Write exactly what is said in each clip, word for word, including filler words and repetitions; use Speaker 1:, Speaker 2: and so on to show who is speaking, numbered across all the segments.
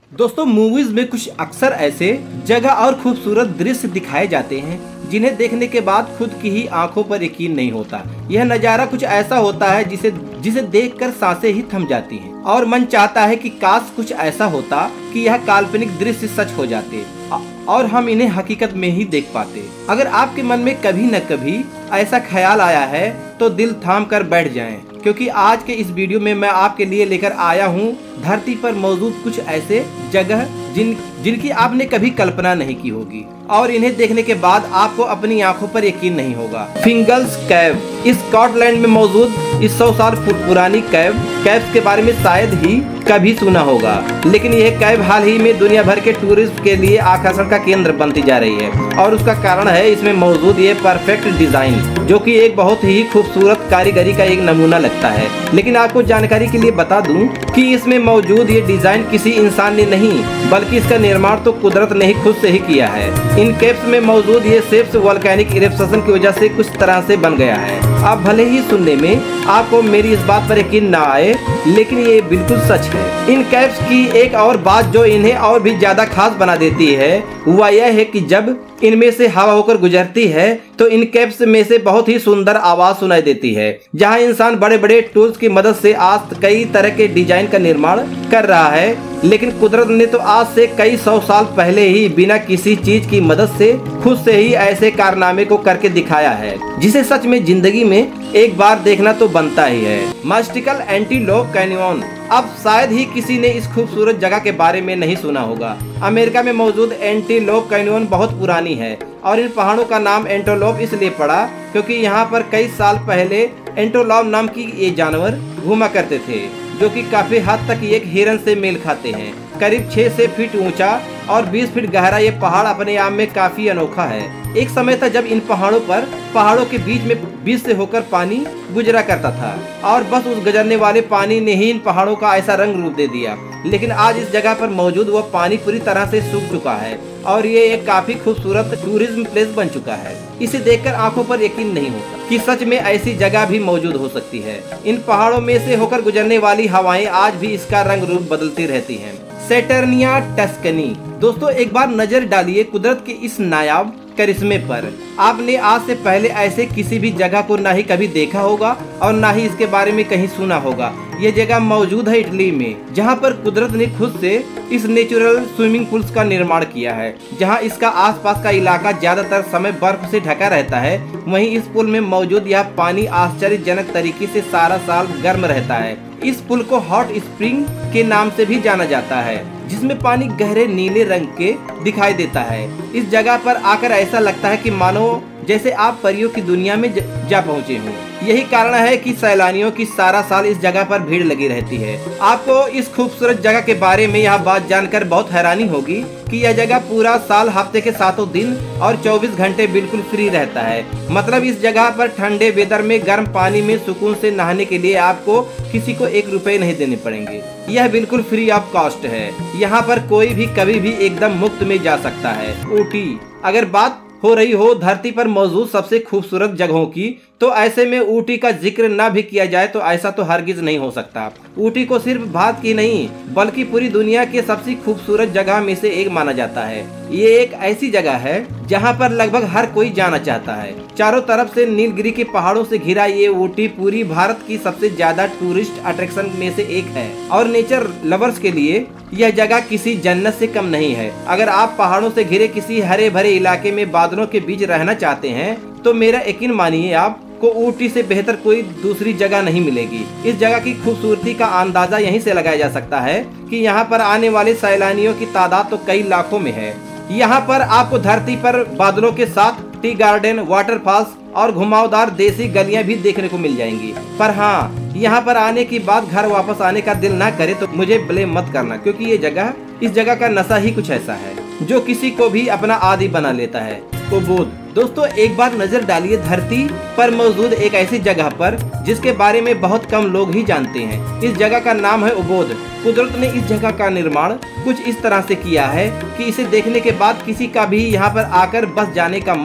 Speaker 1: दोस्तों मूवीज में कुछ अक्सर ऐसे जगह और खूबसूरत दृश्य दिखाए जाते हैं जिन्हें देखने के बाद खुद की ही आंखों पर यकीन नहीं होता। यह नज़ारा कुछ ऐसा होता है जिसे जिसे देखकर सांसें ही थम जाती हैं और मन चाहता है कि काश कुछ ऐसा होता कि यह काल्पनिक दृश्य सच हो जाते और हम इन्हें हकीकत में ही देख पाते। अगर आपके मन में कभी न कभी ऐसा ख्याल आया है तो दिल थाम कर बैठ जाएं, क्योंकि आज के इस वीडियो में मैं आपके लिए लेकर आया हूँ धरती पर मौजूद कुछ ऐसे जगह जिन जिनकी आपने कभी कल्पना नहीं की होगी और इन्हें देखने के बाद आपको अपनी आंखों पर यकीन नहीं होगा। फिंगल्स कैव स्कॉटलैंड में मौजूद इस सौ साल पुरानी कैव कैव्स के बारे में शायद ही कभी सुना होगा, लेकिन यह कैव हाल ही में दुनिया भर के टूरिस्ट के लिए आकर्षण का केंद्र बनती जा रही है और उसका कारण है इसमें मौजूद ये परफेक्ट डिजाइन, जो कि एक बहुत ही खूबसूरत कारीगरी का एक नमूना लगता है। लेकिन आपको जानकारी के लिए बता दूं कि इसमें मौजूद ये डिजाइन किसी इंसान ने नहीं बल्कि इसका निर्माण तो कुदरत ने ही खुद से ही किया है। इन केव्स में मौजूद ये शेप्स वोल्केनिक इरप्शन की वजह से कुछ तरह से बन गया है। आप भले ही सुनने में आपको मेरी इस बात पर यकीन ना आए, लेकिन ये बिल्कुल सच है। इन केव्स की एक और बात जो इन्हें और भी ज्यादा खास बना देती है वह यह है कि जब इनमें से हवा होकर गुजरती है तो इन केव्स में से बहुत ही सुंदर आवाज सुनाई देती है। जहां इंसान बड़े बड़े टूल्स की मदद से आज कई तरह के डिजाइन का निर्माण कर रहा है, लेकिन कुदरत ने तो आज से कई सौ साल पहले ही बिना किसी चीज की मदद से खुद से ही ऐसे कारनामे को करके दिखाया है जिसे सच में जिंदगी में एक बार देखना तो बनता ही है। Mystical Antelope Canyon. अब शायद ही किसी ने इस खूबसूरत जगह के बारे में नहीं सुना होगा। अमेरिका में मौजूद एंटीलोप कैनियन बहुत पुरानी है और इन पहाड़ों का नाम एंटीलोप इसलिए पड़ा क्योंकि यहाँ पर कई साल पहले एंटीलोप नाम की ये जानवर घूमा करते थे, जो कि काफी हद तक एक हिरन से मेल खाते हैं। करीब छह से फीट ऊंचा और बीस फीट गहरा ये पहाड़ अपने आप में काफी अनोखा है। एक समय था जब इन पहाड़ों पर पहाड़ों के बीच में बीच से होकर पानी गुजरा करता था और बस उस गुजरने वाले पानी ने ही इन पहाड़ों का ऐसा रंग रूप दे दिया। लेकिन आज इस जगह पर मौजूद वह पानी पूरी तरह से सूख चुका है और ये एक काफी खूबसूरत टूरिज्म प्लेस बन चुका है। इसे देखकर आंखों पर यकीन नहीं होता कि सच में ऐसी जगह भी मौजूद हो सकती है। इन पहाड़ों में से होकर गुजरने वाली हवाएं आज भी इसका रंग रूप बदलती रहती हैं। Saturnia Tuscany. दोस्तों एक बार नजर डालिए कुदरत के इस नायाब करिश्मे पर। आपने आज से पहले ऐसे किसी भी जगह को ना ही कभी देखा होगा और ना ही इसके बारे में कहीं सुना होगा। यह जगह मौजूद है इटली में, जहां पर कुदरत ने खुद से इस नेचुरल स्विमिंग पूल्स का निर्माण किया है। जहां इसका आसपास का इलाका ज्यादातर समय बर्फ से ढका रहता है, वहीं इस पुल में मौजूद यह पानी आश्चर्यजनक तरीके से सारा साल गर्म रहता है। इस पुल को हॉट स्प्रिंग के नाम से भी जाना जाता है, जिसमें पानी गहरे नीले रंग के दिखाई देता है। इस जगह पर आकर ऐसा लगता है कि मानो जैसे आप परियों की दुनिया में जा पहुँचे हों। यही कारण है कि सैलानियों की सारा साल इस जगह पर भीड़ लगी रहती है। आपको इस खूबसूरत जगह के बारे में यह बात जानकर बहुत हैरानी होगी कि यह जगह पूरा साल हफ्ते के सातों दिन और चौबीस घंटे बिल्कुल फ्री रहता है। मतलब इस जगह पर ठंडे वेदर में गर्म पानी में सुकून से नहाने के लिए आपको किसी को एक रुपए नहीं देने पड़ेंगे। यह बिल्कुल फ्री ऑफ कॉस्ट है। यहाँ पर कोई भी कभी भी एकदम मुफ्त में जा सकता है। ऊटी। अगर बात हो रही हो धरती पर मौजूद सबसे खूबसूरत जगहों की, तो ऐसे में ऊटी का जिक्र न भी किया जाए तो ऐसा तो हरगिज नहीं हो सकता। ऊटी को सिर्फ भारत की नहीं बल्कि पूरी दुनिया के सबसे खूबसूरत जगह में से एक माना जाता है। ये एक ऐसी जगह है जहां पर लगभग हर कोई जाना चाहता है। चारों तरफ से नीलगिरी के पहाड़ों से घिरा ये ऊटी पूरी भारत की सबसे ज्यादा टूरिस्ट अट्रैक्शन में से एक है और नेचर लवर्स के लिए यह जगह किसी जन्नत से कम नहीं है। अगर आप पहाड़ों से घिरे किसी हरे भरे इलाके में बादलों के बीच रहना चाहते हैं तो मेरा यकीन मानिए आप को ऊटी से बेहतर कोई दूसरी जगह नहीं मिलेगी। इस जगह की खूबसूरती का अंदाजा यहीं से लगाया जा सकता है कि यहाँ पर आने वाले सैलानियों की तादाद तो कई लाखों में है। यहाँ पर आपको धरती पर बादलों के साथ टी गार्डन, वाटरफॉल्स और घुमावदार देसी गलियां भी देखने को मिल जाएंगी। पर हाँ, यहाँ पर आने के बाद घर वापस आने का दिल ना करे तो मुझे ब्लेम मत करना, क्योंकि ये जगह इस जगह का नशा ही कुछ ऐसा है जो किसी को भी अपना आदी बना लेता है। उबोध। दोस्तों एक बार नजर डालिए धरती पर मौजूद एक ऐसी जगह पर जिसके बारे में बहुत कम लोग ही जानते हैं। इस जगह का नाम है उबोध। कुदरत ने इस जगह का निर्माण कुछ इस तरह से किया है कि इसे देखने के बाद किसी का भी यहाँ पर आकर बस जाने का मन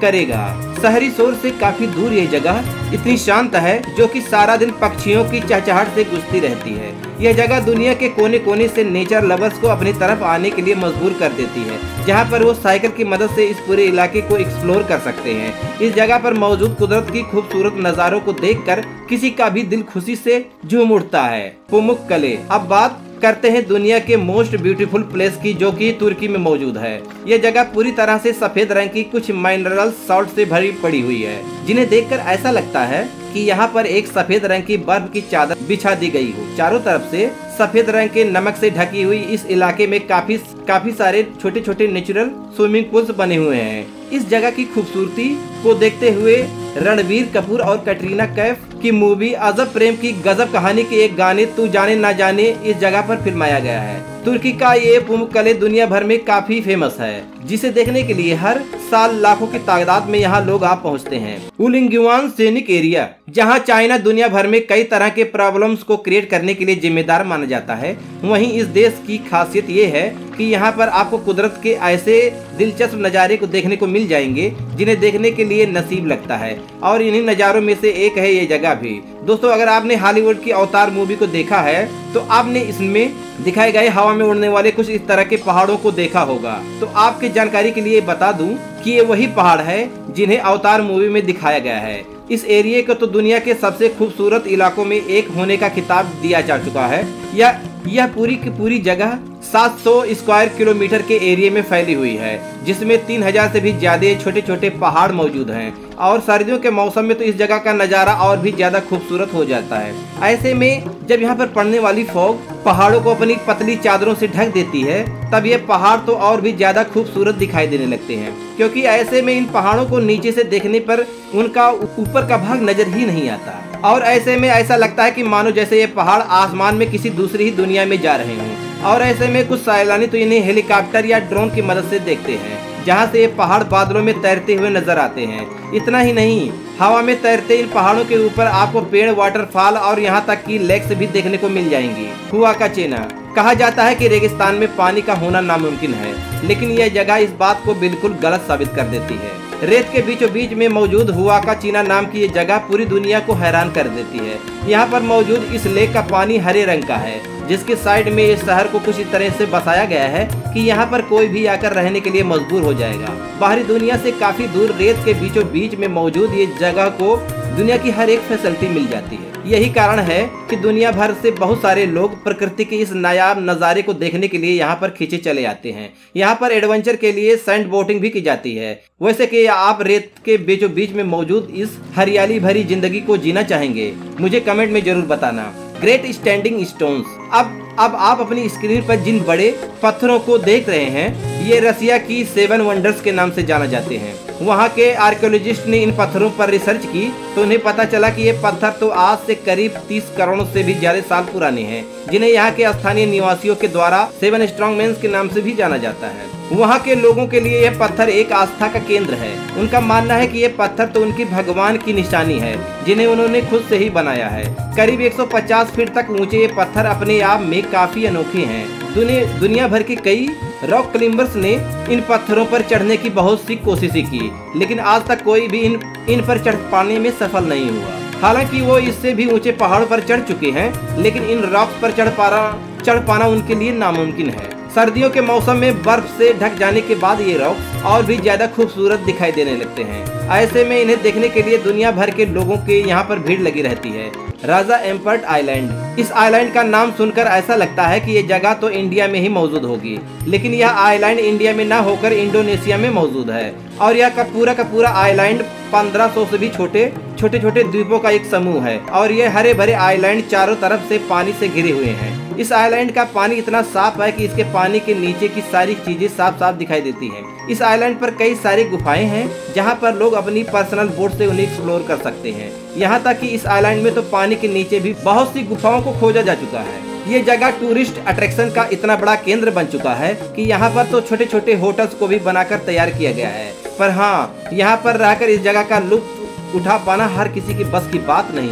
Speaker 1: करेगा। शहरी शोर से काफी दूर ये जगह इतनी शांत है जो कि सारा दिन पक्षियों की चहचहाहट से गूंजती रहती है। यह जगह दुनिया के कोने कोने से नेचर लवर्स को अपनी तरफ आने के लिए मजबूर कर देती है, जहां पर वो साइकिल की मदद से इस पूरे इलाके को एक्सप्लोर कर सकते हैं। इस जगह पर मौजूद कुदरत की खूबसूरत नज़ारों को देखकर किसी का भी दिल खुशी से झूम उठता है। पुमुक्कले। अब बात करते हैं दुनिया के मोस्ट ब्यूटीफुल प्लेस की, जो कि तुर्की में मौजूद है। यह जगह पूरी तरह से सफेद रंग की कुछ मिनरल सॉल्ट से भरी पड़ी हुई है, जिन्हें देखकर ऐसा लगता है कि यहाँ पर एक सफेद रंग की बर्फ की चादर बिछा दी गई हो। चारों तरफ से सफेद रंग के नमक से ढकी हुई इस इलाके में काफी काफी सारे छोटे छोटे नेचुरल स्विमिंग पूल्स बने हुए हैं। इस जगह की खूबसूरती को देखते हुए रणबीर कपूर और कटरीना कैफ की मूवी अजब प्रेम की गजब कहानी के एक गाने तू जाने ना जाने इस जगह पर फिल्माया गया है। तुर्की का ये पुमुक्कले दुनिया भर में काफी फेमस है, जिसे देखने के लिए हर साल लाखों की तादाद में यहाँ लोग आ पहुँचते हैं। उलिंगवान सैनिक एरिया, जहाँ चाइना दुनिया भर में कई तरह के प्रॉब्लम्स को क्रिएट करने के लिए जिम्मेदार माना जाता है, वहीं इस देश की खासियत ये है कि यहाँ पर आपको कुदरत के ऐसे दिलचस्प नज़ारे को देखने को मिल जाएंगे जिन्हें देखने के लिए नसीब लगता है, और इन्हीं नज़ारों में से एक है ये जगह भी। दोस्तों, अगर आपने हॉलीवुड की अवतार मूवी को देखा है तो आपने इसमें दिखाए गए हवा में उड़ने वाले कुछ इस तरह के पहाड़ों को देखा होगा। तो आपकी जानकारी के लिए बता दूं कि ये वही पहाड़ है जिन्हें अवतार मूवी में दिखाया गया है। इस एरिया को तो दुनिया के सबसे खूबसूरत इलाकों में एक होने का खिताब दिया जा चुका है। यह यह पूरी की पूरी जगह सात सौ स्क्वायर किलोमीटर के एरिया में फैली हुई है, जिसमें तीन हज़ार से भी ज्यादा छोटे छोटे पहाड़ मौजूद हैं, और सर्दियों के मौसम में तो इस जगह का नज़ारा और भी ज्यादा खूबसूरत हो जाता है। ऐसे में जब यहाँ पर पड़ने वाली फॉग पहाड़ों को अपनी पतली चादरों से ढक देती है, तब ये पहाड़ तो और भी ज्यादा खूबसूरत दिखाई देने लगते हैं, क्योंकि ऐसे में इन पहाड़ों को नीचे से देखने पर उनका ऊपर का भाग नजर ही नहीं आता, और ऐसे में ऐसा लगता है कि मानो जैसे ये पहाड़ आसमान में किसी दूसरी ही दुनिया में जा रहे हों। और ऐसे में कुछ सैलानी तो इन्हें हेलीकॉप्टर या ड्रोन की मदद से देखते हैं, जहां से ये पहाड़ बादलों में तैरते हुए नजर आते हैं। इतना ही नहीं, हवा में तैरते इन पहाड़ों के ऊपर आपको पेड़, वाटरफॉल और यहां तक कि लेक्स भी देखने को मिल जाएंगी। हुआ का चेना। कहा जाता है कि रेगिस्तान में पानी का होना नामुमकिन है, लेकिन यह जगह इस बात को बिल्कुल गलत साबित कर देती है। रेत के बीचों बीच में मौजूद हुआ का चीना नाम की ये जगह पूरी दुनिया को हैरान कर देती है। यहाँ पर मौजूद इस लेक का पानी हरे रंग का है, जिसके साइड में इस शहर को कुछ इस तरह से बसाया गया है कि यहाँ पर कोई भी आकर रहने के लिए मजबूर हो जाएगा। बाहरी दुनिया से काफी दूर रेत के बीचों बीच में मौजूद ये जगह को दुनिया की हर एक फैसिलिटी मिल जाती है। यही कारण है कि दुनिया भर से बहुत सारे लोग प्रकृति के इस नायाब नज़ारे को देखने के लिए यहाँ पर खींचे चले आते हैं। यहाँ पर एडवेंचर के लिए सैंड बोटिंग भी की जाती है। वैसे कि आप रेत के बीचों बीच में मौजूद इस हरियाली भरी जिंदगी को जीना चाहेंगे? मुझे कमेंट में जरूर बताना। Great Standing Stones. अब अब आप अपनी स्क्रीन पर जिन बड़े पत्थरों को देख रहे हैं, ये रसिया की सेवन वंडर्स के नाम से जाना जाते हैं। वहाँ के आर्कियोलॉजिस्ट ने इन पत्थरों पर रिसर्च की तो उन्हें पता चला कि ये पत्थर तो आज से करीब तीस करोड़ से भी ज्यादा साल पुराने हैं, जिन्हें यहाँ के स्थानीय निवासियों के द्वारा सेवन स्ट्रॉन्ग मेंस के नाम से भी जाना जाता है। वहाँ के लोगों के लिए यह पत्थर एक आस्था का केंद्र है। उनका मानना है कि यह पत्थर तो उनकी भगवान की निशानी है, जिन्हें उन्होंने खुद से ही बनाया है। करीब एक सौ पचास फीट तक ऊंचे ये पत्थर अपने आप में काफी अनोखे हैं। दुनिया दुनिया भर के कई रॉक क्लाइंबर्स ने इन पत्थरों पर चढ़ने की बहुत सी कोशिशें की, लेकिन आज तक कोई भी इन इन पर चढ़ पाने में सफल नहीं हुआ। हालांकि वो इससे भी ऊंचे पहाड़ों पर चढ़ चुके हैं, लेकिन इन रॉक्स पर चढ़ पाना चढ़ पाना उनके लिए नामुमकिन है। सर्दियों के मौसम में बर्फ से ढक जाने के बाद ये रॉक और भी ज्यादा खूबसूरत दिखाई देने लगते हैं। ऐसे में इन्हें देखने के लिए दुनिया भर के लोगों के यहाँ पर भीड़ लगी रहती है। राजा एम्पर्ट आइलैंड। इस आइलैंड का नाम सुनकर ऐसा लगता है कि ये जगह तो इंडिया में ही मौजूद होगी, लेकिन यह आइलैंड इंडिया में न होकर इंडोनेशिया में मौजूद है, और यह का पूरा का पूरा आइलैंड पंद्रह सौ से भी छोटे छोटे छोटे द्वीपों का एक समूह है, और ये हरे भरे आइलैंड चारों तरफ से पानी से घिरे हुए हैं। इस आइलैंड का पानी इतना साफ है कि इसके पानी के नीचे की सारी चीजें साफ साफ दिखाई देती हैं। इस आइलैंड पर कई सारी गुफाएं हैं, जहां पर लोग अपनी पर्सनल बोट से उन्हें एक्सप्लोर कर सकते हैं। यहाँ तक कि इस आइलैंड में तो पानी के नीचे भी बहुत सी गुफाओं को खोजा जा चुका है। ये जगह टूरिस्ट अट्रैक्शन का इतना बड़ा केंद्र बन चुका है कि यहाँ पर तो छोटे छोटे होटल्स को भी बनाकर तैयार किया गया है। पर हाँ, यहाँ पर रहकर इस जगह का लुत्फ उठा पाना हर किसी की बस की बात नहीं है।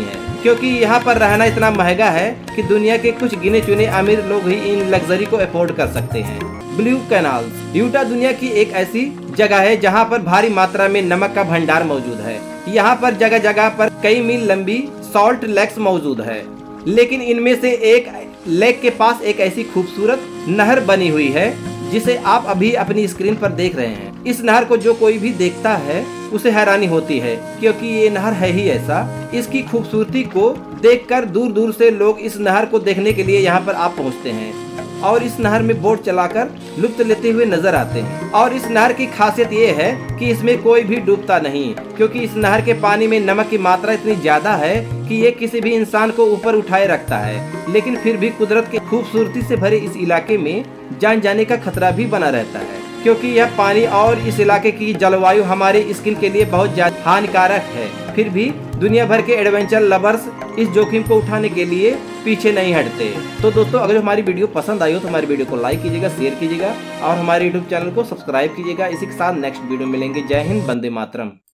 Speaker 1: क्योंकि यहाँ पर रहना इतना महंगा है कि दुनिया के कुछ गिने चुने अमीर लोग ही इन लग्जरी को अफोर्ड कर सकते हैं। Blue canals. यूटा दुनिया की एक ऐसी जगह है जहाँ पर भारी मात्रा में नमक का भंडार मौजूद है। यहाँ पर जगह जगह पर कई मील लंबी सॉल्ट लेक्स मौजूद है, लेकिन इनमें से एक लेक के पास एक ऐसी खूबसूरत नहर बनी हुई है जिसे आप अभी अपनी स्क्रीन पर देख रहे हैं। इस नहर को जो कोई भी देखता है उसे हैरानी होती है, क्योंकि ये नहर है ही ऐसा। इसकी खूबसूरती को देखकर दूर दूर से लोग इस नहर को देखने के लिए यहाँ पर आप पहुँचते हैं और इस नहर में बोट चलाकर लुत्फ लेते हुए नजर आते हैं। और इस नहर की खासियत ये है कि इसमें कोई भी डूबता नहीं, क्योंकि इस नहर के पानी में नमक की मात्रा इतनी ज्यादा है कि ये किसी भी इंसान को ऊपर उठाए रखता है। लेकिन फिर भी कुदरत की खूबसूरती से भरे इस इलाके में जान जाने का खतरा भी बना रहता है, क्योंकि यह पानी और इस इलाके की जलवायु हमारे स्किन के लिए बहुत ज्यादा हानिकारक है। फिर भी दुनिया भर के एडवेंचर लवर्स इस जोखिम को उठाने के लिए पीछे नहीं हटते। तो दोस्तों, अगर हमारी वीडियो पसंद आई हो तो हमारी वीडियो को लाइक कीजिएगा, शेयर कीजिएगा और हमारे यूट्यूब चैनल को सब्सक्राइब कीजिएगा। इसी के साथ नेक्स्ट वीडियो मिलेंगे। जय हिंद, वंदे मातरम।